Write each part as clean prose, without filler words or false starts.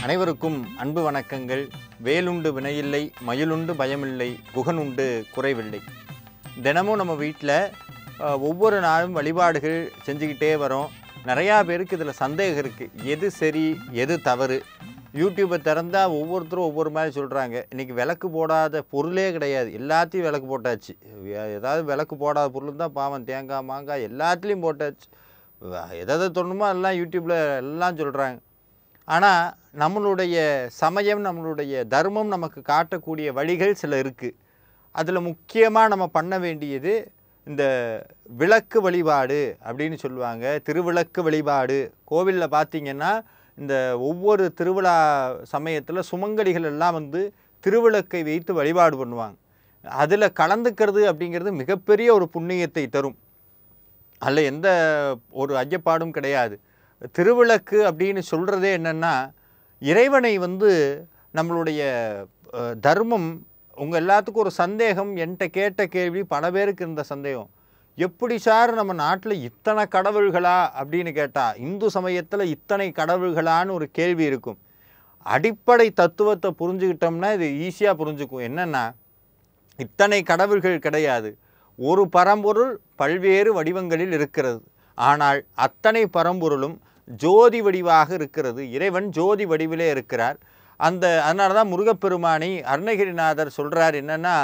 அனைவருக்கும் அன்பு வணக்கங்கள். வேலுண்டு வினையில்லை, மயிலுண்டு பயமில்லை, குகனுண்டு குறைவில்லை. தினமும் நம்ம வீட்டில் ஒவ்வொரு நாளும் வழிபாடுகள் செஞ்சுக்கிட்டே வரோம். நிறையா பேருக்கு இதில் சந்தேகம் இருக்குது, எது சரி எது தவறு. யூடியூப்பை திறந்தால் ஒவ்வொருத்தரும் ஒவ்வொரு மாதிரி சொல்கிறாங்க. இன்றைக்கி விளக்கு போடாத பொருளே கிடையாது, எல்லாத்தையும் விளக்கு போட்டாச்சு. ஏதாவது விளக்கு போடாத பொருள் தான் பாவம், தேங்காய் மாங்காய் எல்லாத்துலேயும் போட்டாச்சு. எதாவது தோணுமோ எல்லாம் யூடியூப்பில் எல்லாம் சொல்கிறாங்க. ஆனால் நம்மளுடைய சமயம், நம்மளுடைய தர்மம் நமக்கு காட்டக்கூடிய வழிகள் சில இருக்குது. அதில் முக்கியமாக நம்ம பண்ண வேண்டியது இந்த விளக்கு வழிபாடு அப்படின்னு சொல்லுவாங்க. திருவிளக்கு வழிபாடு. கோவிலில் பார்த்திங்கன்னா இந்த ஒவ்வொரு திருவிழா சமயத்தில் சுமங்கலிகள் எல்லாம் திருவிளக்கை வைத்து வழிபாடு பண்ணுவாங்க. அதில் கலந்துக்கிறது அப்படிங்கிறது மிகப்பெரிய ஒரு புண்ணியத்தை தரும். அதில் எந்த ஒரு ஐயப்பாடும் கிடையாது. திருவிளக்கு அப்படின்னு சொல்கிறதே என்னென்னா, இறைவனை நம்மளுடைய தர்மம். உங்கள் எல்லாத்துக்கும் ஒரு சந்தேகம், என்கிட்ட கேட்ட கேள்வி, பல பேருக்கு இருந்த சந்தேகம், எப்படி சார் நம்ம நாட்டில் இத்தனை கடவுள்களா அப்படின்னு கேட்டால், இந்து சமயத்தில் இத்தனை கடவுள்களான்னு ஒரு கேள்வி இருக்கும். அடிப்படை தத்துவத்தை புரிஞ்சுக்கிட்டோம்னா இது ஈஸியாக புரிஞ்சுக்கும். என்னென்னா, இத்தனை கடவுள்கள் கிடையாது. ஒரு பரம்பொருள் பல்வேறு வடிவங்களில் இருக்கிறது. ஆனால் அத்தனை பரம்பொருளும் ஜோதி வடிவாக இருக்கிறது. இறைவன் ஜோதி வடிவிலே இருக்கிறார். அதனால தான் முருகப்பெருமானை அருணகிரிநாதர் சொல்கிறார் என்னென்னா,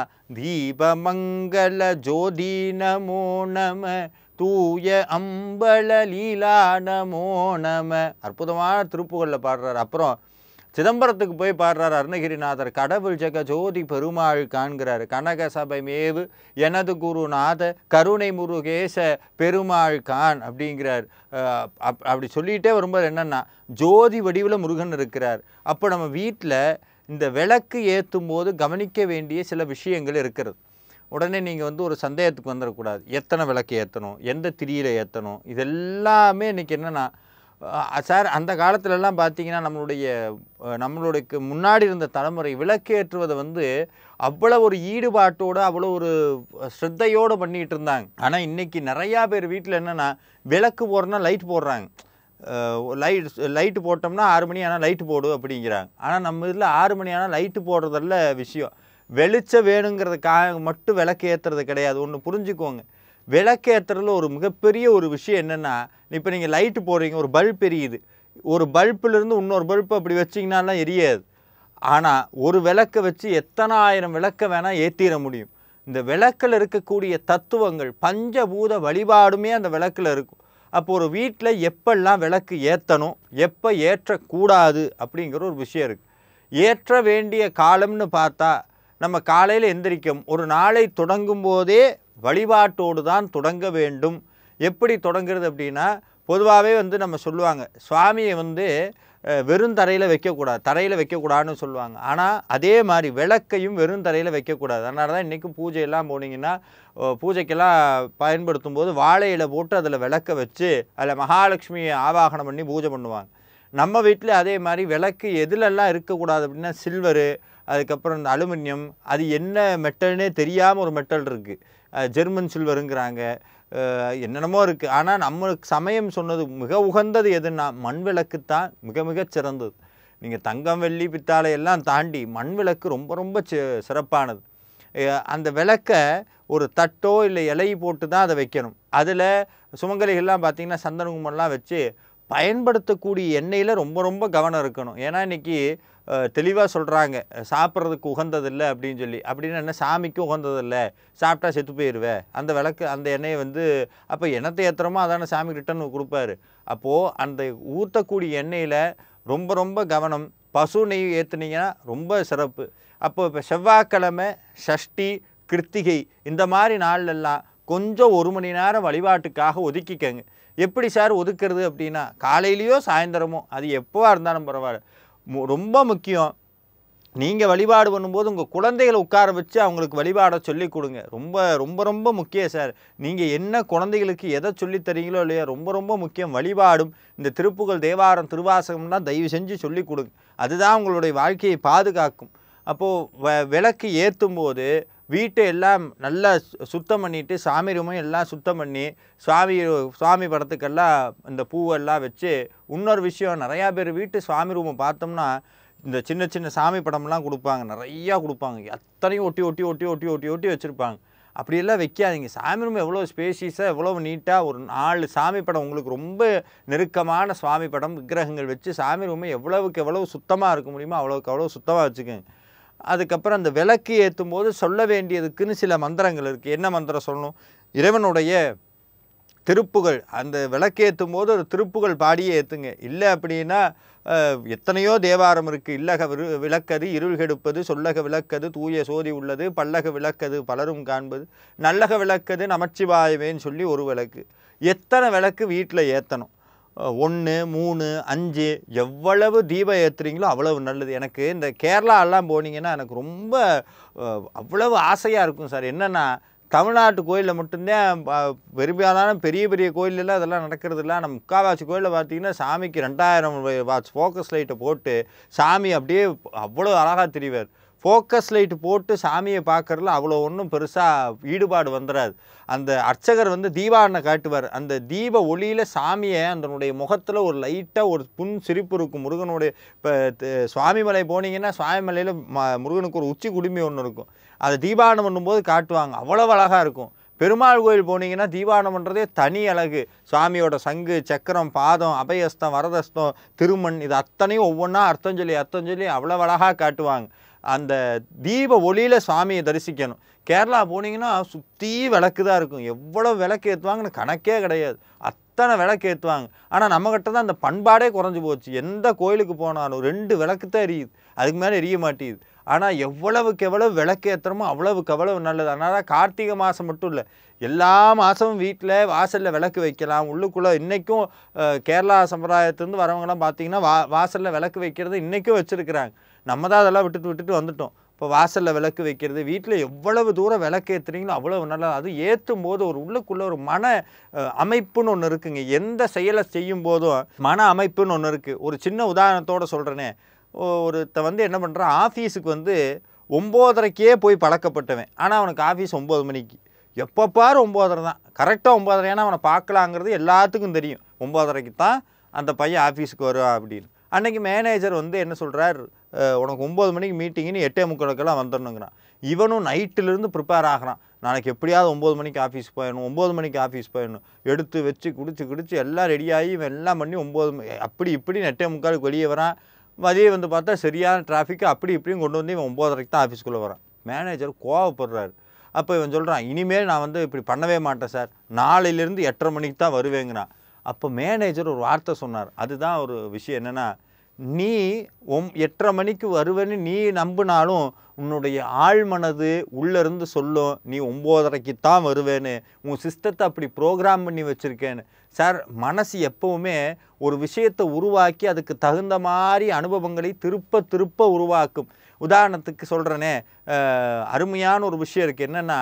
தீபமங்கல ஜோதி நமோ நம, தூய அம்பல லீலா நமோ நம. அற்புதமான திருப்புகழில் பாடுறார். அப்புறம் சிதம்பரத்துக்கு போய் பாடுறார் அருணகிரிநாதர், கடவுள் ஜெக ஜோதி பெருமாள் காண்கிறார். கனக சபை மேவு எனது குருநாத கருணை முருகேச பெருமாள் கான் அப்படிங்கிறார். அப்படி சொல்லிகிட்டே வரும்போது என்னென்னா, ஜோதி வடிவில் முருகன் இருக்கிறார். அப்போ நம்ம வீட்டில் இந்த விளக்கு ஏற்றும் போது கவனிக்க வேண்டிய சில விஷயங்கள் இருக்கிறது. உடனே நீங்கள் ஒரு சந்தேகத்துக்கு வந்துடக்கூடாது. எத்தனை விளக்கு ஏற்றணும், எந்த திரியில் ஏற்றணும், இதெல்லாமே இன்றைக்கி என்னென்னா, சார் அந்த காலத்துலலாம் பார்த்தீங்கன்னா நம்மளுடைய முன்னாடி இருந்த தலைமுறை விளக்கேற்றுவதை அவ்வளோ ஒரு ஈடுபாட்டோடு, அவ்வளோ ஒரு ஸ்ரத்தையோடு பண்ணிகிட்டு இருந்தாங்க. ஆனால் இன்றைக்கி நிறையா பேர் வீட்டில் என்னென்னா, விளக்கு போடுறனா லைட் போடுறாங்க. லைட்டு போட்டோம்னா 6 மணி ஆனால் லைட்டு போடு அப்படிங்கிறாங்க. ஆனால் நம்ம இதில் 6 மணி ஆனால் லைட்டு போடுறதில்ல விஷயம். வெளிச்சம் வேணுங்கிறதுக்காக மட்டும் விளக்கு ஏற்றுறது கிடையாது. ஒன்று புரிஞ்சுக்கோங்க, விளக்கேற்றுறதுல ஒரு மிகப்பெரிய ஒரு விஷயம் என்னென்னா, இப்போ நீங்கள் லைட்டு போடுறீங்க, ஒரு பல்ப் எரியுது. ஒரு பல்பிலிருந்து இன்னொரு பல்ப்பு அப்படி வச்சிங்கனாலாம் எரியாது. ஆனால் ஒரு விளக்கை வச்சு எத்தனை ஆயிரம் விளக்கை வேணால் ஏற்றிட முடியும். இந்த விளக்கில் இருக்கக்கூடிய தத்துவங்கள், பஞ்சபூத வழிபாடுமே அந்த விளக்கில் இருக்கும். அப்போ ஒரு வீட்டில் எப்பெல்லாம் விளக்கு ஏற்றணும், எப்போ ஏற்றக்கூடாது அப்படிங்கிற ஒரு விஷயம் இருக்குது. ஏற்ற வேண்டிய காலம்னு பார்த்தா, நம்ம காலையில் எந்திரிக்கும் ஒரு நாளை தொடங்கும் போதே வழிபாட்டோடு தான் தொடங்க வேண்டும். எப்படி தொடங்குறது அப்படின்னா, பொதுவாகவே நம்ம சொல்லுவாங்க, சுவாமியை வெறும் தரையில் வைக்கக்கூடாது, தரையில் வைக்கக்கூடாதுன்னு சொல்லுவாங்க. ஆனால் அதே மாதிரி விளக்கையும் வெறும் தரையில் வைக்கக்கூடாது. அதனால தான் இன்றைக்கும் பூஜையெல்லாம் போனீங்கன்னா, பூஜைக்கெல்லாம் பயன்படுத்தும் போது வாழை இலை போட்டு அதில் விளக்க வச்சு அதில் மகாலட்சுமியை ஆவாகனம் பண்ணி பூஜை பண்ணுவாங்க. நம்ம வீட்டில் அதே மாதிரி விளக்கு எதுலெல்லாம் இருக்கக்கூடாது அப்படின்னா, சில்வரு, அதுக்கப்புறம் இந்த அலுமினியம், அது என்ன மெட்டல்னே தெரியாமல் ஒரு மெட்டல் இருக்குது, ஜெர்மன் சில்வருங்கிறாங்க, என்னென்னமோ இருக்குது. ஆனால் நம்மளுக்கு சமயம் சொன்னது மிக உகந்தது எதுன்னா, மண் விளக்கு தான் மிக மிக சிறந்தது. நீங்கள் தங்கம் வெள்ளி பித்தாளை எல்லாம் தாண்டி மண் விளக்கு ரொம்ப ரொம்ப சிறப்பானது. அந்த விளக்கை ஒரு தட்டோ இல்லை இலை போட்டு தான் அதை வைக்கணும். அதில் சுமங்கலிகள்லாம் பார்த்திங்கன்னா சந்தன குங்குமம்லாம் வச்சு பயன்படுத்தக்கூடிய எண்ணெயில் ரொம்ப ரொம்ப கவனம் இருக்கணும். ஏன்னா இன்றைக்கி தெளிவாக சொல்கிறாங்க, சாப்பிட்றதுக்கு உகந்ததில்லை அப்படின்னு சொல்லி. அப்படின்னு என்ன, சாமிக்கும் உகந்ததில்லை, சாப்பிட்டா செத்து போயிடுவேன், அந்த விளக்கு அந்த எண்ணெயை அப்போ எண்ணத்தை ஏற்றுறோமோ அதான சாமி ரிட்டன் கொடுப்பாரு. அப்போது அந்த ஊற்றக்கூடிய எண்ணெயில் ரொம்ப ரொம்ப கவனம். பசு நெய் ஏற்றுனீங்கன்னா ரொம்ப சிறப்பு. அப்போ இப்போ செவ்வாய்க்கிழமை, சஷ்டி, கிருத்திகை இந்த மாதிரி நாள்லெல்லாம் கொஞ்சம் 1 மணி நேரம் வழிபாட்டுக்காக ஒதுக்கிக்கங்க. எப்படி சார் ஒதுக்கிறது அப்படின்னா, காலையிலையோ சாயந்தரமோ, அது எப்போவா இருந்தாலும் பரவாயில்ல. ரொம்ப முக்கியம், நீங்கள் வழிபாடு பண்ணும்போது உங்கள் குழந்தைகளை உட்கார வச்சு அவங்களுக்கு வழிபாடை சொல்லிக் கொடுங்க. ரொம்ப ரொம்ப ரொம்ப முக்கியம் சார். நீங்கள் என்ன குழந்தைகளுக்கு எதை சொல்லித் தரீங்களோ இல்லையா, ரொம்ப ரொம்ப முக்கியம். வழிபாடும் இந்த திருப்புகழ், தேவாரம், திருவாசகம்லாம் தயவு செஞ்சு சொல்லிக் கொடுங்க. அதுதான் உங்களுடைய வாழ்க்கையை பாதுகாக்கும். அப்போது விளக்கு ஏற்றும் போது வீட்டை எல்லாம் நல்லா சுத்தம் பண்ணிவிட்டு சாமி ரூமையும் எல்லாம் சுத்தம் பண்ணி சுவாமி படத்துக்கெல்லாம் இந்த பூவெல்லாம் வச்சு. இன்னொரு விஷயம், நிறையா பேர் வீட்டு சாமி ரூமை பார்த்தோம்னா இந்த சின்ன சின்ன சாமி படம்லாம் கொடுப்பாங்க, நிறையா கொடுப்பாங்க. அத்தனையும் ஒட்டி ஒட்டி ஒட்டி ஒட்டி ஒட்டி ஒட்டி வச்சுருப்பாங்க. அப்படியெல்லாம் வைக்காதீங்க. சாமி ரூம் எவ்வளோ ஸ்பேஷியஸாக எவ்வளோ நீட்டாக ஒரு 4 சாமி படம், உங்களுக்கு ரொம்ப நெருக்கமான சுவாமி படம் விக்கிரகங்கள் வச்சு சாமி ரூமை எவ்வளவுக்கு எவ்வளவு சுத்தமாக இருக்க முடியுமோ அவ்வளோக்கு அவ்வளோ சுத்தமாக வச்சுக்கோங்க. அதுக்கப்புறம் அந்த விளக்கு ஏற்றும் போது சொல்ல வேண்டியதுக்குன்னு சில மந்திரங்கள் இருக்குது. என்ன மந்திரம் சொல்லணும்? இறைவனுடைய திருப்புகள், அந்த விளக்கேற்றும் போது ஒரு திருப்புகள் பாடியே ஏற்றுங்க. இல்லை அப்படின்னா எத்தனையோ தேவாரம் இருக்குது. இல்லக விளக்கது இருள் கெடுப்பது, சொல்லக விளக்கது தூய சோதி உள்ளது, பல்லக விளக்கது பலரும் காண்பது, நல்லக விளக்கது நமச்சிவாயவேன்னு சொல்லி ஒரு விளக்கு. எத்தனை விளக்கு வீட்டில் ஏற்றணும்? 1, 3, 5 எவ்வளவு தீபம் ஏற்றுறீங்களோ அவ்வளவு நல்லது. எனக்கு இந்த கேரளாலாம் போனீங்கன்னா எனக்கு ரொம்ப அவ்வளவு ஆசையாக இருக்கும் சார். என்னென்னா, தமிழ்நாட்டு கோயிலில் மட்டும்தான் பெரும்பாலான பெரிய பெரிய கோயிலெல்லாம் அதெல்லாம் நடக்கிறது இல்லை. நம்ம முக்கால்வாசி கோயிலில் பார்த்தீங்கன்னா சாமிக்கு 2000 வாட்ஸ் ஃபோக்கஸ் லைட்டை போட்டு சாமி அப்படியே அவ்வளோ அழகாக தெரிவார். ஃபோக்கஸ் லைட்டு போட்டு சாமியை பார்க்குறதுல அவ்வளோ ஒன்றும் பெருசாக ஈடுபாடு வந்துடாது. அந்த அர்ச்சகர் தீபாவனை காட்டுவார். அந்த தீப ஒளியில் சாமியை அதனுடைய முகத்தில் ஒரு லைட்டாக ஒரு புன் சிரிப்பு இருக்கும். முருகனுடைய இப்போ சுவாமிமலை போனீங்கன்னா சுவாமிமலையில் முருகனுக்கு ஒரு உச்சி குடுமி ஒன்று இருக்கும். அதை தீபாவனம் பண்ணும்போது காட்டுவாங்க, அவ்வளவு அழகாக இருக்கும். பெருமாள் கோயில் போனீங்கன்னா தீபாவனம் பண்ணுறதே தனி அழகு. சுவாமியோட சங்கு, சக்கரம், பாதம், அபயஸ்தம், வரதஸ்தம், திருமண், இது அத்தனையும் ஒவ்வொன்றா அர்த்தம் சொல்லி அவ்வளோ அழகாக காட்டுவாங்க. அந்த தீப ஒளியில் சுவாமியை தரிசிக்கணும். கேரளா போனீங்கன்னா சுற்றி விளக்கு தான் இருக்கும். எவ்வளோ விளக்கு ஏற்றுவாங்கன்னு கணக்கே கிடையாது. அத்தனை விளக்கு ஏற்றுவாங்க. ஆனால் நம்மக்கிட்ட தான் அந்த பண்பாடே குறைஞ்சி போச்சு. எந்த கோயிலுக்கு போனாலும் 2 விளக்கு தான் எரியுது, அதுக்கு மேலே எரிய மாட்டேங்குது. ஆனால் எவ்வளவுக்கு எவ்வளவு விளக்கு ஏற்றுறமோ அவ்வளவுக்கு அவ்வளவு நல்லது. அதனால் கார்த்திகை மாதம் மட்டும் இல்லை, எல்லா மாதமும் வீட்டில் வாசலில் விளக்கு வைக்கலாம். உள்ளுக்குள்ளே இன்றைக்கும் கேரளா சம்பிரதாயத்துலேருந்து வரவங்கலாம் பார்த்தீங்கன்னா வாசலில் விளக்கு வைக்கிறது இன்றைக்கும் வச்சுருக்கிறாங்க. நம்ம தான் அதெல்லாம் விட்டுட்டு வந்துட்டோம். இப்போ வாசலில் விளக்கு வைக்கிறது, வீட்டில் எவ்வளவு தூரம் விளக்கு ஏற்றுறீங்களோ அவ்வளவு நல்லது. அது ஏற்றும் போது ஒரு உள்ளுக்குள்ளே ஒரு மன அமைப்புன்னு ஒன்று இருக்குங்க. எந்த செயலை செய்யும் போதும் மன அமைப்புன்னு ஒன்று இருக்குது. ஒரு சின்ன உதாரணத்தோடு சொல்கிறேனே, ஒருத்த என்ன பண்ணுறான், ஆஃபீஸுக்கு 9:30க்கே போய் பழக்கப்பட்டவன். ஆனால் அவனுக்கு ஆஃபீஸ் 9 மணிக்கு. எப்போ பாரு 9:30 தான், கரெக்டாக 9:30. ஏன்னா அவனை பார்க்கலாங்கிறது எல்லாத்துக்கும் தெரியும். 9:30க்கு தான் அந்த பையன் ஆஃபீஸுக்கு வருவான் அப்படின்னு. அன்றைக்கி மேனேஜர் என்ன சொல்கிறார், உனக்கு 9 மணிக்கு மீட்டிங்னு 8:45 வந்துடணுங்கிறான். இவனும் நைட்டிலிருந்து ப்ரிப்பேர் ஆகிறான். நாளைக்கு எப்படியாவது 9 மணிக்கு ஆஃபீஸ் போயிடணும், 9 மணிக்கு ஆஃபீஸ் போயிடணும். எடுத்து வச்சு குடிச்சு எல்லாம் ரெடியாகி இவன் எல்லாம் பண்ணி 9 அப்படி இப்படின்னு 8:45க்கு வெளியே வரான். மதியம் பார்த்தா சரியான டிராஃபிக், அப்படி இப்படியும் கொண்டு இவன் 9:30க்கு தான் ஆஃபீஸ்க்குள்ளே வரான். மேனேஜர் கோவப்படுறாரு. அப்போ இவன் சொல்கிறான், இனிமேல் நான் இப்படி பண்ணவே மாட்டேன் சார், நாளையிலேருந்து 8:30 மணிக்கு தான் வருவேங்கிறான். அப்போ மேனேஜர் ஒரு வார்த்தை சொன்னார். அதுதான் ஒரு விஷயம். என்னென்னா, நீ 8:30 மணிக்கு வருவேன்னு நீ நம்பினாலும் உன்னுடைய ஆழ்மனது உள்ளேருந்து சொல்லும் நீ 9:30க்கு தான் வருவேன்னு. உன் சிஸ்டத்தை அப்படி ப்ரோக்ராம் பண்ணி வச்சுருக்கேன்னு. சார், மனசு எப்போவுமே ஒரு விஷயத்தை உருவாக்கி அதுக்கு தகுந்த மாதிரி அனுபவங்களை திருப்ப உருவாக்கும். உதாரணத்துக்கு சொல்கிறேனே, அருமையான ஒரு விஷயம் இருக்குது. என்னென்னா,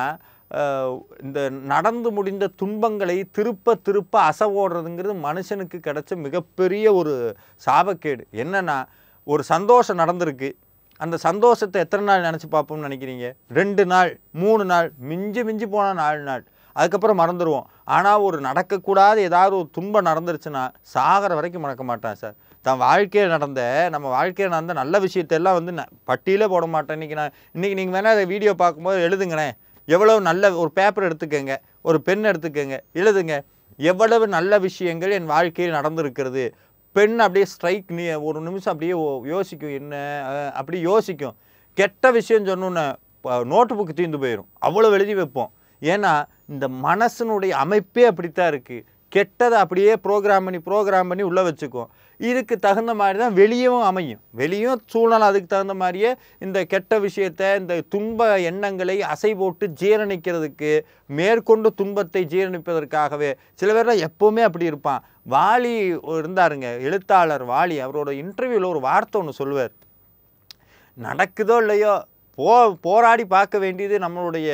இந்த நடந்து முடிந்த துன்பங்களை திருப்ப அசைவோடுறதுங்கிறது மனுஷனுக்கு கிடைச்ச மிகப்பெரிய ஒரு சாபக்கேடு. என்னென்னா, ஒரு சந்தோஷம் நடந்திருக்கு, அந்த சந்தோஷத்தை எத்தனை நாள் நினச்சி பார்ப்போம்னு நினைக்கிறீங்க? 2 நாள், 3 நாள், மிஞ்சி போனால் 4 நாள், அதுக்கப்புறம் மறந்துடுவோம். ஆனால் ஒரு நடக்கக்கூடாது ஏதாவது ஒரு துன்பம் நடந்துருச்சுன்னா சாகிற வரைக்கும் மறக்க மாட்டான் சார். நம்ம வாழ்க்கையில் நடந்த நல்ல விஷயத்தெல்லாம் பட்டியலே போட மாட்டேன். இன்றைக்கி நீங்கள் வேணால் அதை வீடியோ பார்க்கும்போது எழுதுங்களேன். எவ்வளவு நல்ல ஒரு பேப்பர் எடுத்துக்கங்க, ஒரு பென் எடுத்துக்கங்க, எழுதுங்க. எவ்வளவு நல்ல விஷயங்கள் என் வாழ்க்கையில் நடந்திருக்கிறது. பெண் அப்படியே ஸ்ட்ரைக், நீ ஒரு நிமிஷம் அப்படியே யோசிக்கும், என்ன அப்படி யோசிக்கும். கெட்ட விஷயம் சொன்னோன்னே நோட்டு புக்கு தீர்ந்து போயிடும். அவ்வளோ எழுதி வைப்போம். ஏன்னா இந்த மனசனுடைய அமைப்பே அப்படித்தான் இருக்குது. கெட்டதை அப்படியே ப்ரோக்ராம் பண்ணி உள்ளே வச்சுக்கும். இதுக்கு தகுந்த மாதிரி தான் வெளியும் அமையும். வெளியும் சூழ்நிலை அதுக்கு தகுந்த மாதிரியே இந்த கெட்ட விஷயத்தை, இந்த துன்ப எண்ணங்களை அசை போட்டு ஜீரணிக்கிறதுக்கு, மேற்கொண்டு துன்பத்தை ஜீரணிப்பதற்காகவே சில பேர்லாம் எப்போவுமே அப்படி இருப்பான். வாலி இருந்தாருங்க, எழுத்தாளர் வாலி. அவரோட இன்டர்வியூவில் ஒரு வார்த்தை ஒன்று சொல்லுவார். நடக்குதோ இல்லையோ போராடி பார்க்க வேண்டியது நம்மளுடைய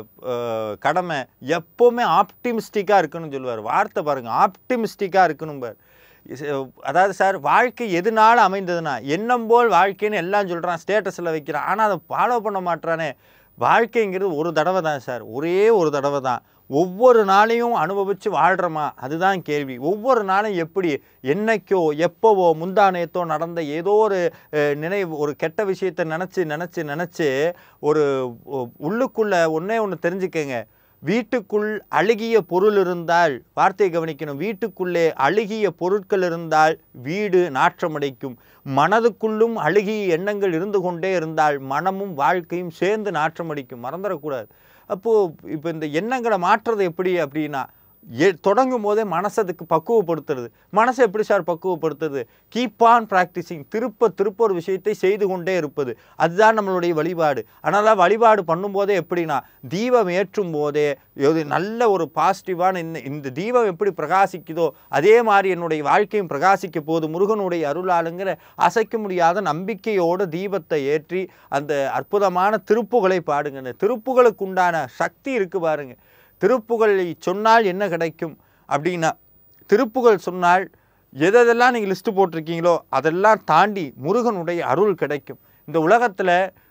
கடமை. எப்போவுமே ஆப்டிமிஸ்டிக்காக இருக்கணும்னு சொல்லுவார். வார்த்தை பாருங்கள், ஆப்டிமிஸ்டிக்காக இருக்கணும் பார். அதாவது சார், வாழ்க்கை எதுனால அமைந்ததுன்னா எண்ணம் போல் வாழ்க்கைன்னு எல்லாம் சொல்கிறான், ஸ்டேட்டஸில் வைக்கிறான். ஆனால் அதை ஃபாலோ பண்ண மாட்டானே. வாழ்க்கைங்கிறது ஒரு தடவை தான் சார், ஒரே ஒரு தடவை தான். ஒவ்வொரு நாளையும் அனுபவித்து வாழ்கிறோமா அதுதான் கேள்வி. ஒவ்வொரு நாளும் எப்படி என்னைக்கோ எப்போவோ முந்தானேத்தோ நடந்த ஏதோ ஒரு நினைவு, ஒரு கெட்ட விஷயத்தை நினச்சி ஒரு உள்ளுக்குள்ளே ஒன்றே ஒன்று தெரிஞ்சுக்கங்க. வீட்டுக்குள் அழுகிய பொருள் இருந்தால், வார்த்தையை கவனிக்கணும், வீட்டுக்குள்ளே அழுகிய பொருட்கள் இருந்தால் வீடு நாற்றமடைக்கும். மனதுக்குள்ளும் அழுகிய எண்ணங்கள் இருந்து கொண்டே இருந்தால் மனமும் வாழ்க்கையும் சேர்ந்து நாற்றமடிக்கும். மறந்துடக்கூடாது. அப்போது இப்போ இந்த எண்ணங்களை மாற்றுறது எப்படி அப்படின்னா, தொடங்கும் போதே மனசை அதுக்கு பக்குவப்படுத்துறது. மனசை எப்படி சார் பக்குவப்படுத்துறது? கீப் ஆன் ப்ராக்டிஸிங், திருப்ப ஒரு விஷயத்தை செய்து கொண்டே இருப்பது. அதுதான் நம்மளுடைய வழிபாடு. அதனால் வழிபாடு பண்ணும்போதே எப்படின்னா, தீபம் ஏற்றும் போதே நல்ல ஒரு பாசிட்டிவான இந்த தீபம் எப்படி பிரகாசிக்குதோ அதே மாதிரி என்னுடைய வாழ்க்கையும் பிரகாசிக்க போது முருகனுடைய அருளாளுங்கிற அசைக்க முடியாத நம்பிக்கையோடு தீபத்தை ஏற்றி அந்த அற்புதமான திருப்புகளை பாடுங்க. அந்த திருப்புகளுக்கு உண்டான சக்தி இருக்குது பாருங்கள். திருப்புகளை சொன்னால் என்ன கிடைக்கும் அப்படின்னா, திருப்புகள் சொன்னால் எதெல்லாம் நீங்கள் லிஸ்ட்டு போட்டிருக்கீங்களோ அதெல்லாம் தாண்டி முருகனுடைய அருள் கிடைக்கும். இந்த உலகத்தில்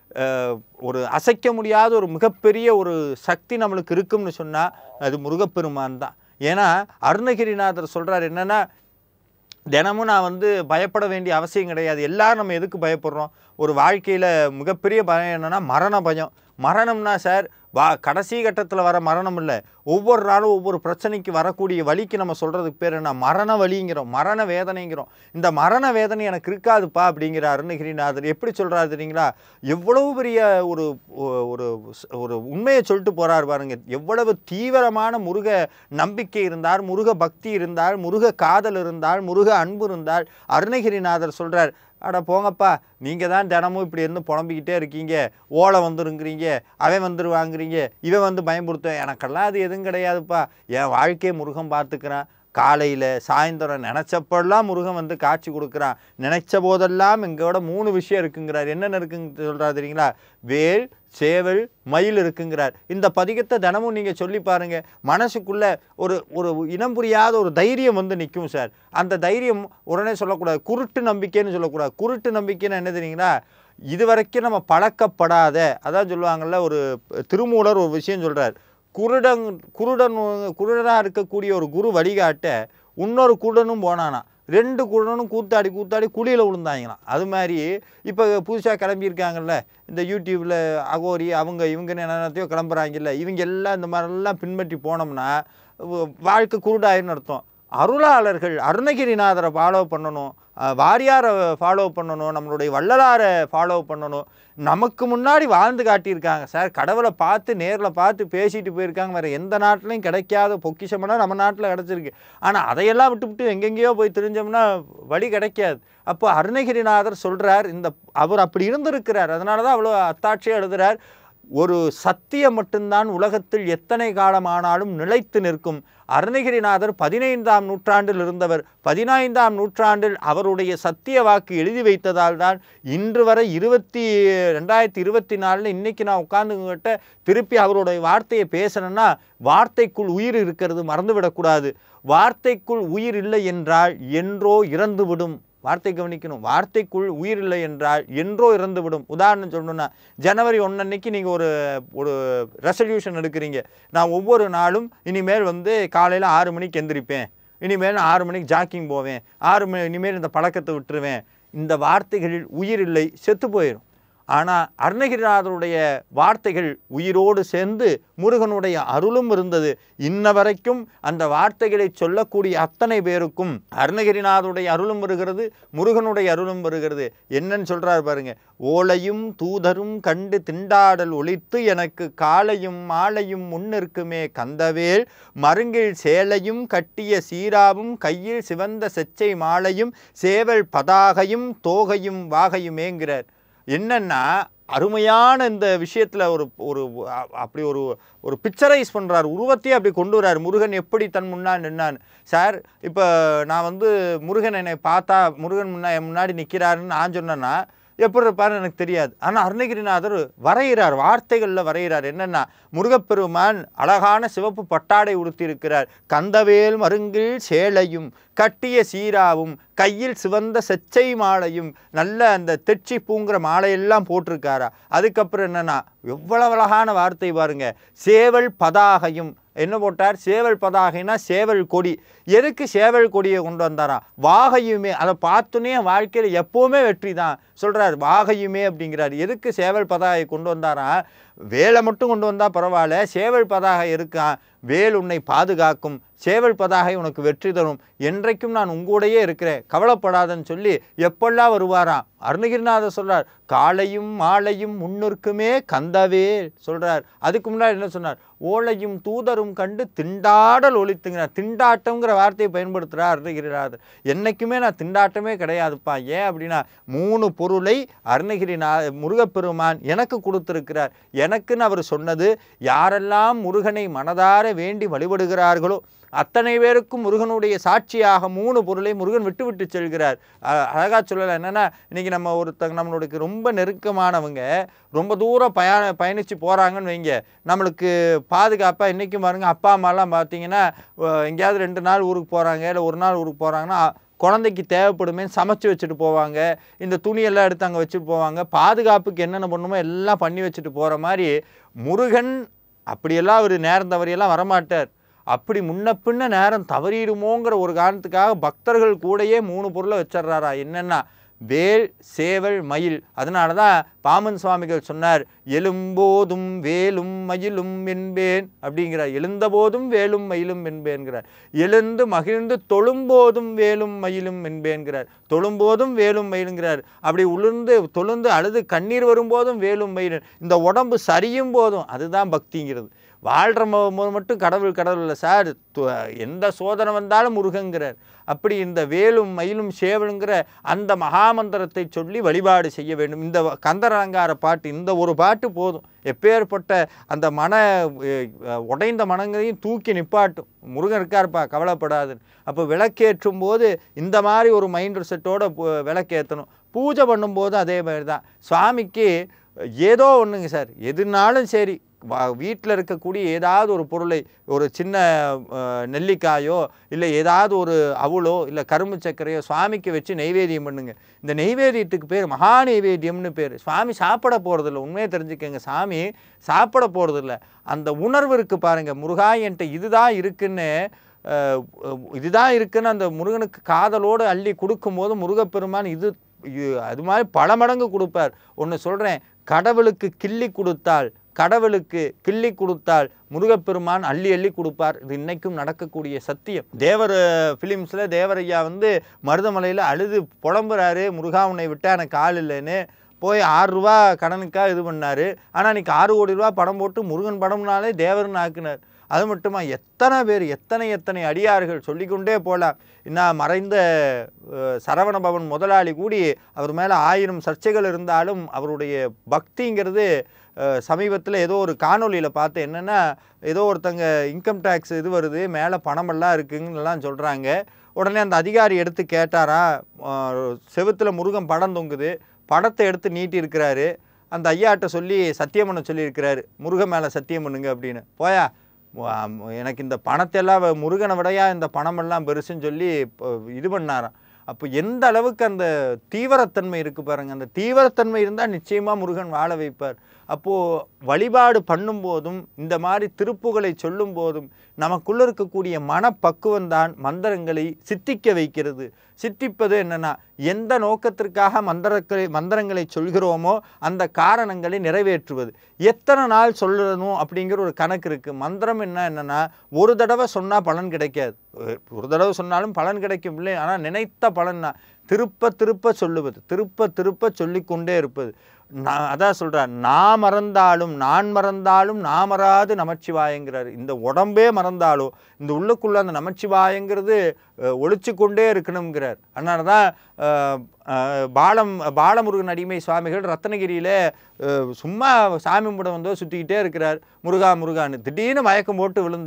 ஒரு அசைக்க முடியாத ஒரு மிகப்பெரிய ஒரு சக்தி நம்மளுக்கு இருக்கும்னு சொன்னால் அது முருகப்பெருமான் தான். ஏன்னா அருணகிரிநாதர் சொல்கிறார் என்னென்னா, தினமும் நான் பயப்பட வேண்டிய அவசியம் கிடையாது. எல்லோரும் நம்ம எதுக்கு பயப்படுறோம்? ஒரு வாழ்க்கையில் மிகப்பெரிய பயம் என்னென்னா மரண பயம். மரணம்னா சார் கடைசி கட்டத்தில் வர மரணம் இல்லை, ஒவ்வொரு நாளும் ஒவ்வொரு பிரச்சனைக்கு வரக்கூடிய வலிக்கு நம்ம சொல்கிறதுக்கு பேர் என்ன? மரண வலிங்கிறோம், மரண வேதனைங்கிறோம். இந்த மரண வேதனை எனக்கு இருக்காதுப்பா அப்படிங்கிற அருணகிரிநாதர் எப்படி சொல்கிறாரு தெரியுங்களா? எவ்வளவு பெரிய ஒரு ஒரு ஒரு உண்மையை சொல்லிட்டு போகிறார் பாருங்க. எவ்வளவு தீவிரமான முருக நம்பிக்கை இருந்தால், முருக பக்தி இருந்தால், முருக காதல் இருந்தால், முருக அன்பு இருந்தால் அருணகிரிநாதர் சொல்கிறார், அட போங்கப்பா, நீங்கள் தான் தினமும் இப்படி இருந்து புலம்பிக்கிட்டே இருக்கீங்க, ஓலை வந்துருங்கிறீங்க, அவன் வந்துருவாங்கிறீங்க, இவன் பயம்படுத்துவேன், எனக்கெல்லாம் அது எதுவும் கிடையாதுப்பா. என் வாழ்க்கையை முருகன் பார்த்துக்கிறான். காலையில் சாயந்தரம் நினச்சப்பெல்லாம் முருகன் காட்சி கொடுக்குறான். நினைச்ச போதெல்லாம் எங்களோட 3 விஷயம் இருக்குங்கிறார். என்னென்ன இருக்குன்னு சொல்கிறார் தெரியுங்களா? வேல், சேவல், மயில் இருக்குங்கிறார். இந்த பதிகத்தை தினமும் நீங்கள் சொல்லி பாருங்கள். மனசுக்குள்ளே ஒரு ஒரு இனம் புரியாத ஒரு தைரியம் நிற்கும் சார். அந்த தைரியம் உடனே சொல்லக்கூடாது, குருட்டு நம்பிக்கைன்னு சொல்லக்கூடாது. குருட்டு நம்பிக்கைன்னு என்ன தெரியுங்களா? இதுவரைக்கும் நம்ம பழக்கப்படாத, அதான் சொல்லுவாங்கள்ல, ஒரு திருமூலர் ஒரு விஷயம் சொல்கிறார். குருடனாக இருக்கக்கூடிய ஒரு குரு வழிகாட்ட இன்னொரு குருடனும் போனானா, 2 குருடனும் கூத்தாடி குழியில் விழுந்தாங்களாம். அது மாதிரி இப்போ புதுசாக கிளம்பியிருக்காங்கல்ல, இந்த யூடியூப்பில் அகோரி இவங்கன்னு என்னத்தையோ கிளம்புறாங்கல்ல, இவங்க எல்லாம் இந்த மாதிரிலாம் பின்பற்றி போனோம்னா வாழ்க்கை குருடாயின்னு அர்த்தம். அருளாளர்கள் அருணகிரிநாதரை ஃபாலோ பண்ணணும், வாரியாரை ஃபாலோ பண்ணணும், நம்மளுடைய வள்ளலாரை ஃபாலோ பண்ணணும். நமக்கு முன்னாடி வாழ்ந்து காட்டியிருக்காங்க சார். கடவுளை பார்த்து நேரில் பார்த்து பேசிட்டு போயிருக்காங்க. வேறு எந்த நாட்டிலையும் கிடைக்காத பொக்கிஷமெல்லாம் நம்ம நாட்டில் கிடச்சிருக்கு. ஆனால் அதையெல்லாம் விட்டுவிட்டு எங்கெங்கேயோ போய் தெரிஞ்சோம்னா வழி கிடைக்காது. அப்போ அருணகிரிநாதர் சொல்கிறார், அவர் அப்படி இருந்திருக்கிறார். அதனால தான் அவ்வளோ அத்தாட்சியாக எழுதுகிறார். ஒரு சத்தியம் மட்டும்தான் உலகத்தில் எத்தனை காலமானாலும் நிலைத்து நிற்கும். அருணகிரிநாதர் 15ஆம் நூற்றாண்டில் இருந்தவர். 15ஆம் நூற்றாண்டில் அவருடைய சத்திய வாக்கு எழுதி வைத்ததால் தான் இன்று வரை 2024 இன்னைக்கு நான் உட்கார்ந்துகிட்ட திருப்பி அவருடைய வார்த்தையை பேசணும்னா வார்த்தைக்குள் உயிர் இருக்கிறது மறந்துவிடக்கூடாது. வார்த்தைக்குள் உயிர் இல்லை என்றால் என்றோ இறந்துவிடும். வார்த்தை கவனிக்கணும். வார்த்தைக்குள் உயிர் இல்லை என்றால் என்றோ இறந்துவிடும். உதாரணம் சொல்லணும்னா, ஜனவரி 1 அன்னைக்கு நீங்கள் ஒரு ரெசல்யூஷன் எடுக்கிறீங்க. நான் ஒவ்வொரு நாளும் இனிமேல் காலையில் 6 மணிக்கு எந்திரிப்பேன், இனிமேல் 6 மணிக்கு ஜாக்கிங் போவேன், 6 மணி இனிமேல் இந்த பழக்கத்தை விட்டுருவேன். இந்த வார்த்தைகளில் உயிர் இல்லை, செத்து போயிடும். ஆனால் அருணகிரிநாதருடைய வார்த்தைகள் உயிரோடு சேர்ந்து முருகனுடைய அருளும் இருந்தது. இன்ன வரைக்கும் அந்த வார்த்தைகளை சொல்லக்கூடிய அத்தனை பேருக்கும் அருணகிரிநாதருடைய அருளும் வருகிறது, முருகனுடைய அருளும் வருகிறது. என்னன்னு சொல்கிறார் பாருங்க. ஓலையும் தூதரும் கண்டு திண்டாடல் ஒழித்து எனக்கு காலையும் மாலையும் முன்னிற்குமே கந்தவேல் மருங்கில் சேலையும் கட்டிய சீராவும் கையில் சிவந்த செச்சை மாலையும் சேவல் பதாகையும் தோகையும் வாகையுமேங்கிறார். என்னன்னா அருமையான இந்த விஷயத்தில் அப்படி ஒரு பிக்சரைஸ் பண்ணுறார், உருவத்தையே அப்படி கொண்டு வர்றார். முருகன் எப்படி தன் முன்னால் நின்னான்னு. சார் இப்போ நான் முருகன் என்னை பார்த்தா முருகன் என் முன்னாடி நிற்கிறாருன்னு நான் சொன்னேன்னா எப்படி இருப்பார்னு எனக்கு தெரியாது. ஆனால் அருணகிரிநாதர் வரைகிறார், வார்த்தைகளில் வரைகிறார். என்னென்னா, முருகப்பெருமான் அழகான சிவப்பு பட்டாடை உடுத்தியிருக்கிறார். கந்தவேல் மருங்கில் சேலையும் கட்டிய சீராவும் கையில் சிவந்த செச்சை மாலையும் நல்ல அந்த தெச்சி பூங்கிற மாலையெல்லாம் போட்டிருக்காரா. அதுக்கப்புறம் என்னென்னா, எவ்வளவு அழகான வார்த்தை பாருங்க. சேவல் பதாகையும் என்ன போட்டார்? சேவல் பதாகைனா சேவல் கொடி. எதுக்கு சேவல் கொடியை கொண்டு வந்தாரா? வாகையுமே. அதை பார்த்தோன்னே வாழ்க்கையில் எப்போவுமே வெற்றி தான் சொல்கிறார். வாகையுமே அப்படிங்கிறார். எதுக்கு சேவல் பதாகை கொண்டு வந்தாரா? வேலை மட்டும் கொண்டு வந்தால் பரவாயில்ல, சேவல் பதாகை இருக்கான், வேல் உன்னை பாதுகாக்கும், சேவல் பதாகை உனக்கு வெற்றி தரும், என்றைக்கும் நான் உங்கூடையே இருக்கிறேன், கவலைப்படாதன்னு சொல்லி எப்பெல்லாம் வருவாராம். அருணகிரிநாதர் சொல்கிறார், காலையும் மாலையும் முன்னிற்குமே கந்தவேல் சொல்கிறார். அதுக்கு முன்னாடி என்ன சொன்னார்? ஓலையும் தூதரும் கண்டு திண்டாடல் ஒழித்துங்கிறார். திண்டாட்டங்கிற வார்த்தையை பயன்படுத்துகிறார் அருணகிரிநாதர். என்றைக்குமே நான் திண்டாட்டமே கிடையாதுப்பா. ஏன் அப்படின்னா, 3 பொருளை முருகப்பெருமான் எனக்கு கொடுத்திருக்கிறார். எனக்குன்னு அவர் சொன்னது, யாரெல்லாம் முருகனை மனதார வேண்டி வழிபடுகிறார்களோ அத்தனை பேருக்கும் முருகனுடைய சாட்சியாக 3 பொருளை முருகன் விட்டு விட்டு செல்கிறார். அழகாக சொல்லலாம். என்னென்னா, இன்றைக்கி நம்ம நம்மளுக்கு ரொம்ப நெருக்கமானவங்க ரொம்ப தூரம் பயணித்து போகிறாங்கன்னு வைங்க, நம்மளுக்கு பாதுகாப்பாக இன்றைக்கும் பாருங்கள், அப்பா அம்மாலாம் பார்த்தீங்கன்னா எங்கேயாவது 2 நாள் ஊருக்கு போகிறாங்க, இல்லை 1 நாள் ஊருக்கு போகிறாங்கன்னா குழந்தைக்கு தேவைப்படுமே சமைச்சு வச்சுட்டு போவாங்க, இந்த துணியெல்லாம் எடுத்து அங்கே வச்சுட்டு போவாங்க, பாதுகாப்புக்கு என்னென்ன பண்ணுமோ எல்லாம் பண்ணி வச்சுட்டு போகிற மாதிரி முருகன் அப்படியெல்லாம் ஒரு நேரம் தவறியெல்லாம் வரமாட்டார். அப்படி முன்ன பின்ன நேரம் தவறிடுமோங்கிற ஒரு காரணத்துக்காக பக்தர்கள் கூடயே 3 பொருளை வச்சிட்றாரா. என்னென்னா, வேல், சேவல், மயில். அதனால தான் பாமன் சுவாமிகள் சொன்னார், எழும்போதும் வேலும் மயிலும் என்பேன் அப்படிங்கிறார். எழுந்தபோதும் வேலும் மயிலும் என்பேன்கிறார். எழுந்து மகிழ்ந்து தொழும்போதும் வேலும் மயிலும் என்பேன்கிறார். தொழும்போதும் வேலும் மயிலுங்கிறார். அப்படி தொழுந்து அழுது கண்ணீர் வரும்போதும் வேலும் மயிலும். இந்த உடம்பு சரியும் போதும், அதுதான் பக்திங்கிறது. வாழ்கிற போது மட்டும் கடவுள் கடவுள் இல்லை சார், எந்த சோதனை வந்தாலும் முருகங்கிறார். அப்படி இந்த வேலும் மயிலும் சேவலுங்கிற அந்த மகாமந்திரத்தை சொல்லி வழிபாடு செய்ய வேண்டும். இந்த கந்தர் அலங்கார பாட்டு, இந்த ஒரு பாட்டு போதும், எப்பேற்பட்ட அந்த உடைந்த மனங்களையும் தூக்கி நிப்பாட்டும். முருகன் இருக்காருப்பா, கவலைப்படாது. அப்போ விளக்கேற்றும் போது இந்த மாதிரி ஒரு மைண்ட் செட்டோடு விளக்கேற்றணும். பூஜை பண்ணும்போது அதே மாதிரி தான். சுவாமிக்கு ஏதோ ஒன்றுங்க சார், எதுனாலும் சரி, வீட்டில் இருக்கக்கூடிய ஏதாவது ஒரு பொருளை, ஒரு சின்ன நெல்லிக்காயோ இல்லை ஏதாவது ஒரு அவளோ இல்லை கரும்பு சர்க்கரையோ சுவாமிக்கு வச்சு நெய்வேத்தியம் பண்ணுங்க. இந்த நெய்வேத்தியத்துக்கு பேர் மகா நெய்வேத்தியம்னு பேர். சுவாமி சாப்பிட போகிறதில்ல, உண்மையை தெரிஞ்சுக்கங்க. சாமி சாப்பிட போகிறதில்ல. அந்த உணர்வு இருக்குது பாருங்கள். முருகா என்கிட்ட இதுதான் இருக்குன்னு அந்த முருகனுக்கு காதலோடு அள்ளி கொடுக்கும்போது முருகப்பெருமான் இது அது மாதிரி பல மடங்கு கொடுப்பார். ஒன்று சொல்கிறேன், கடவுளுக்கு கிள்ளி கொடுத்தால் முருகப்பெருமான் அள்ளி அள்ளி கொடுப்பார். இது இன்னைக்கும் நடக்கக்கூடிய சத்தியம். தேவர் ஃபிலிம்ஸில் தேவரையா மருதமலையில் அழுது புலம்புறாரு, முருகா உன்னை விட்டால் எனக்கு ஆள் இல்லைன்னு. போய் 6 ரூபா கடனுக்காக இது பண்ணார். ஆனால் இன்றைக்கி 6 கோடி ரூபா படம் போட்டு முருகன் படம்னாலே தேவர்னு ஆக்குனார். அது மட்டுமா, எத்தனை பேர், எத்தனை அடியார்கள் சொல்லிக்கொண்டே போகலாம். இன்னும் மறைந்த சரவணபவன் முதலாளி கூடி அவர் மேலே 1000 சர்ச்சைகள் இருந்தாலும் அவருடைய பக்திங்கிறது சமீபத்தில் ஏதோ ஒரு காணொலியில் பார்த்து, என்னென்னா ஏதோ ஒருத்தங்க இன்கம் டேக்ஸ் இது வருது, மேலே பணமெல்லாம் இருக்குங்கலாம் சொல்கிறாங்க. உடனே அந்த அதிகாரி எடுத்து கேட்டாரா, செவுத்தில் முருகன் படம் தொங்குது, படத்தை எடுத்து நீட்டி இருக்கிறாரு. அந்த ஐயாட்ட சொல்லி சத்தியம் பண்ண சொல்லியிருக்கிறாரு, முருகன் மேலே சத்தியம் பண்ணுங்க அப்படின்னு. போயா, எனக்கு இந்த பணத்தெல்லாம் முருகனை விடையா இந்த பணமெல்லாம் பெருசுன்னு சொல்லி இது பண்ணாராம். அப்போ எந்த அளவுக்கு அந்த தீவிரத்தன்மை இருக்குது பாருங்கள். அந்த தீவிரத்தன்மை இருந்தால் நிச்சயமாக முருகன் வாழ வைப்பார். அப்போது வழிபாடு பண்ணும்போதும் இந்த மாதிரி திருப்புகளை சொல்லும் போதும் நமக்குள்ளே இருக்கக்கூடிய மனப்பக்குவந்தான் மந்திரங்களை சித்திக்க வைக்கிறது. சித்திப்பது என்னென்னா, எந்த நோக்கத்திற்காக மந்திரங்களை சொல்கிறோமோ அந்த காரணங்களை நிறைவேற்றுவது. எத்தனை நாள் சொல்லணும் அப்படிங்கிற ஒரு கணக்கு இருக்குது. மந்திரம் என்னென்னா, ஒரு தடவை சொன்னால் பலன் கிடைக்காது. ஒரு தடவை சொன்னாலும் பலன் கிடைக்கும் இல்லை, ஆனால் நினைத்த பலன்னா திருப்ப திருப்ப சொல்லுவது, திருப்ப திருப்ப சொல்லிக்கொண்டே இருப்பது. அதான் சொல்கிறார், நான் மறந்தாலும் நான் மறாது நமச்சிவாயங்கிறார். இந்த உடம்பே மறந்தாலும் இந்த உள்ளுக்குள்ள அந்த நமச்சிவாயங்கிறது ஒழிச்சு கொண்டே இருக்கணுங்கிறார். அதனால தான் பாலமுருகன் அடிமை சுவாமிகள் ரத்னகிரியில் சும்மா சாமி முடம் சுற்றிக்கிட்டே இருக்கிறார், முருகா முருகான்னு. திடீர்னு மயக்கம் போட்டு விழுந்தார்.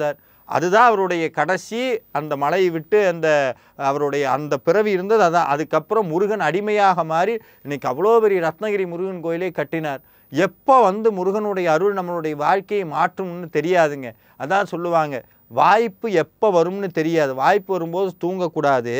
அதுதான் அவருடைய கடைசி அந்த மலையை விட்டு அவருடைய அந்த பிறவி இருந்தது. அதான் அதுக்கப்புறம் முருகன் அடிமையாக மாறி இன்னைக்கு அவ்வளோ பெரிய ரத்னகிரி முருகன் கோயிலை கட்டினார். எப்போ முருகனுடைய அருள் நம்மளுடைய வாழ்க்கையை மாற்றும்னு தெரியாதுங்க. அதான் சொல்லுவாங்க, வாய்ப்பு எப்போ வரும்னு தெரியாது. வாய்ப்பு வரும்போது தூங்கக்கூடாது,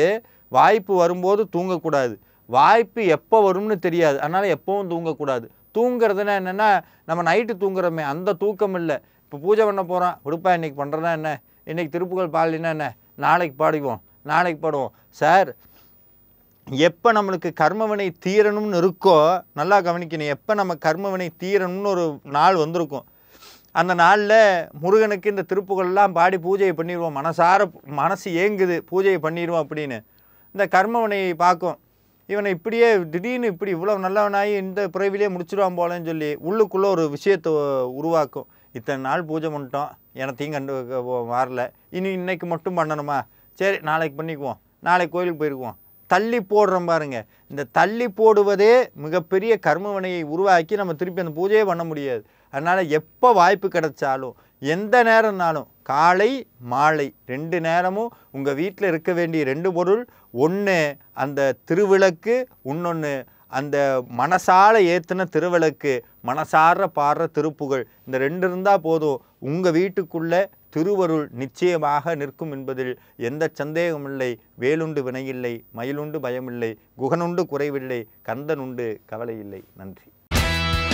வாய்ப்பு எப்போ வரும்னு தெரியாது. அதனால் எப்போவும் தூங்கக்கூடாது. தூங்குறதுன்னா என்னென்னா, நம்ம நைட்டு தூங்குறோமே அந்த தூக்கம் இல்லை. இப்போ பூஜை பண்ண போகிறோம், விடுப்பா இன்றைக்கி பண்ணுறதா என்ன, இன்றைக்கி திருப்புகழ் பாடலினா என்ன, நாளைக்கு பாடுவோம் சார். எப்போ நம்மளுக்கு கர்மவினை தீரணும்னு இருக்கோ, நல்லா கவனிக்கணும், எப்போ நம்ம கர்மவினை தீரணும்னு ஒரு நாள் வந்திருக்கும். அந்த நாளில் முருகனுக்கு இந்த திருப்புகள்லாம் பாடி பூஜையை பண்ணிடுவோம். மனசு ஏங்குது, பூஜையை பண்ணிடுவோம் அப்படின்னு. இந்த கர்மவினையை பார்க்கும், இவனை இப்படியே திடீர்னு இப்படி இவ்வளோ நல்லவனாகி இந்த பிறவிலே முடிச்சிடுவான் போலன்னு சொல்லி உள்ளுக்குள்ளே ஒரு விஷயத்தை உருவாக்கும். இத்தனை நாள் பூஜை பண்ணிட்டோம், எனத்தையும் வரல, இன்னைக்கு மட்டும் பண்ணணுமா, சரி நாளைக்கு பண்ணிக்குவோம், நாளைக்கு கோயிலுக்கு போயிருக்குவோம். தள்ளி போடுறோம் பாருங்க. இந்த தள்ளி போடுவதே மிகப்பெரிய கர்மவினையை உருவாக்கி நம்ம திருப்பி அந்த பூஜையே பண்ண முடியாது. அதனால் எப்போ வாய்ப்பு கிடைச்சாலும், எந்த நேரம்னாலும், காலை மாலை 2 நேரமும் உங்கள் வீட்டில் இருக்க வேண்டிய 2 பொருள், ஒன்று அந்த திருவிளக்கு, இன்னொன்று அந்த மனசால ஏற்றின திருவிளக்கு, மனசார பாடுற திருப்புகழ். இந்த 2 இருந்தால் போதும், உங்கள் வீட்டுக்குள்ளே திருவருள் நிச்சயமாக நிற்கும் என்பதில் எந்த சந்தேகமில்லை. வேலுண்டு வினையில்லை, மயிலுண்டு பயமில்லை, குகனுண்டு குறைவில்லை, கந்தனுண்டு கவலை இல்லை. நன்றி.